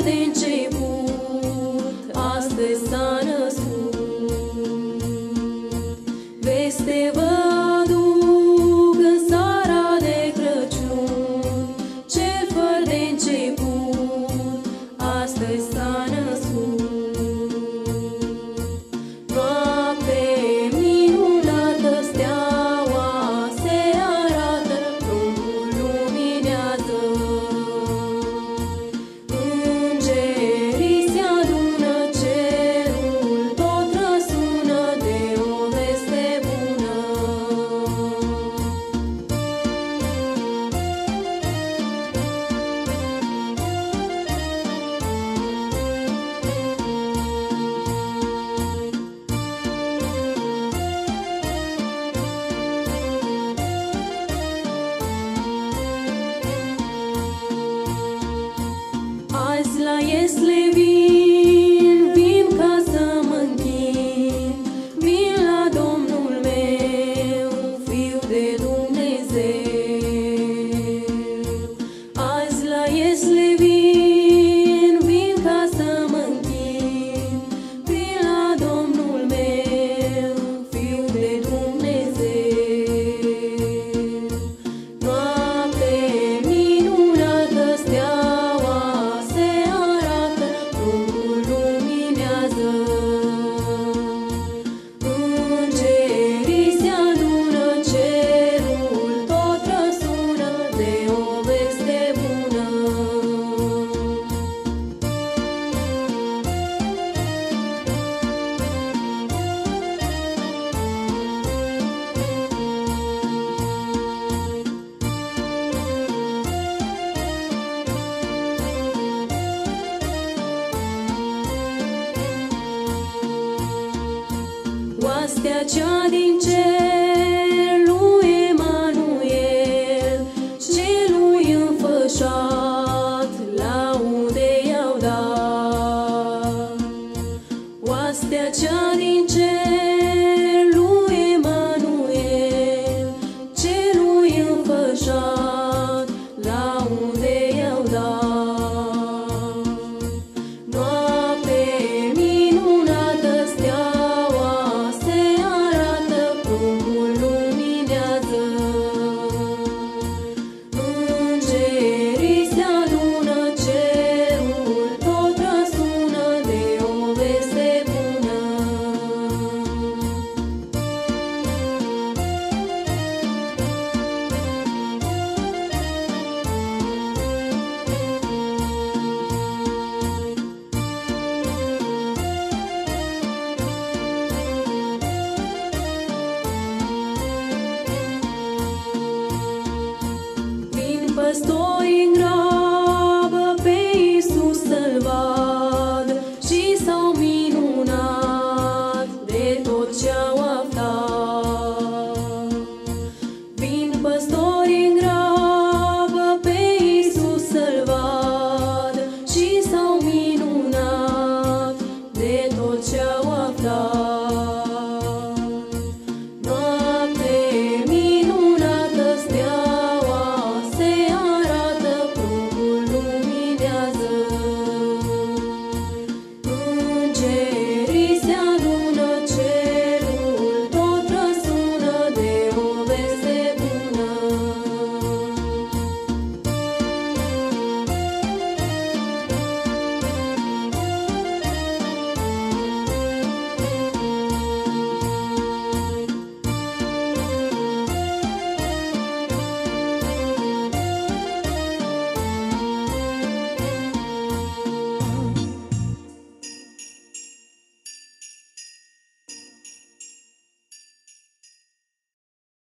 de început, astăzi s-a născut. Veste vă aduc în seara de Crăciun, cel fără de început, astăzi s-a născut. Noapte minunată, steaua se arată, pruncul luminează. Îngerii se adună, cerul tot răsună de o veste bună. Azi la Iesle vin ca să mă închin, vin la Domnul meu, Fiul de Dumnezeu. Azi la Iesle vin ca să mă închin, vin la Domnul meu, Fiul de Dumnezeu. Noapte minunată, steaua se arată, pruncul luminează. Îngerii se adună, cerul tot răsună de o veste bună. Oastea cea din cer lui Emanuel, celui înfășat, laude i-au dat. Oastea cea din cer lui Emanuel, celui înfășat, laude i-au dat. Noapte minunată, steaua se arată, pruncul luminează. Îngerii se adună, cerul tot răsună de o veste bună. Vin păstori în grabă pe Iisus să-L vadă și s-au minunat de tot ce-au aflat. Vin păstori în grabă pe Iisus să-L vadă și s-au minunat